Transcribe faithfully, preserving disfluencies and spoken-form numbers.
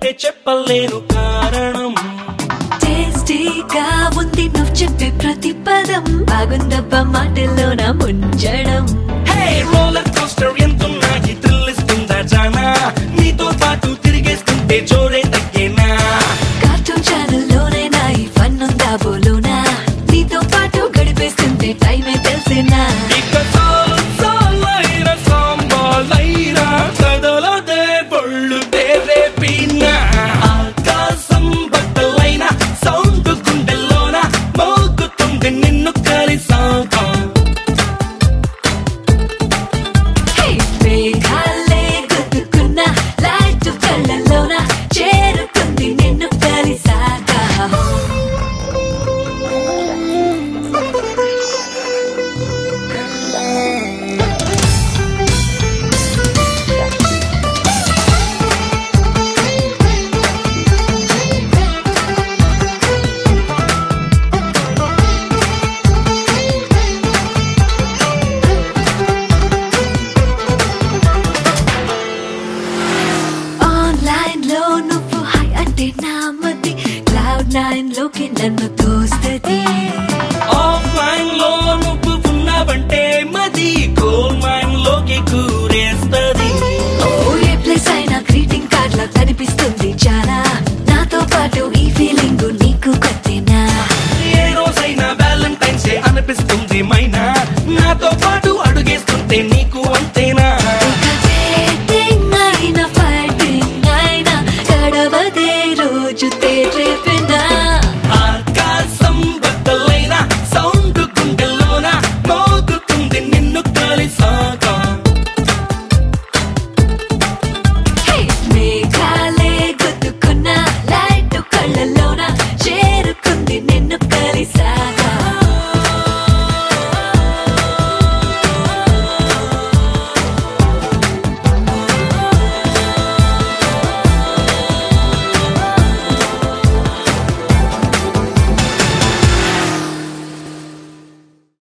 అంటే చెప్పలేను కారణం. టేస్టీగా ఉంది నువ్వు చెప్పే ప్రతి పదం, బాగుందబ్బా మాటల్లో నా ముంచడం. హే రోలర్ కోస్టర్ ఎంతున్నా ఈ థ్రిల్ ఇస్తుందా జానా, నీతో పాటు తిరిగేస్తుంటే జోరే తగ్గేనా. కార్టూన్ ఛానల్లోనైనా ఈ ఫన్ ఉందా బోలోనా, నీతో పాటు గడిపేస్తుంటే టైమే తెలిసేనా. ఇక చాలు చాలైన సాంబాలైనా కదలదే పళ్ళు తేరే పీనా. ఆకాశం బద్దలైన సౌండ్ గుండెల్లోన మోగుతుంది నిన్ను కలిసాక. మేఘాలే గుద్దుకున్న లైట్ కళ్ళల్లోన చేరుకుంది నిన్ను కలిసాక. ఆన్లైన్ లో నువ్వు హై అంటే నా మతి, క్లౌడ్ నైన్ లోకి నన్ను తోస్తే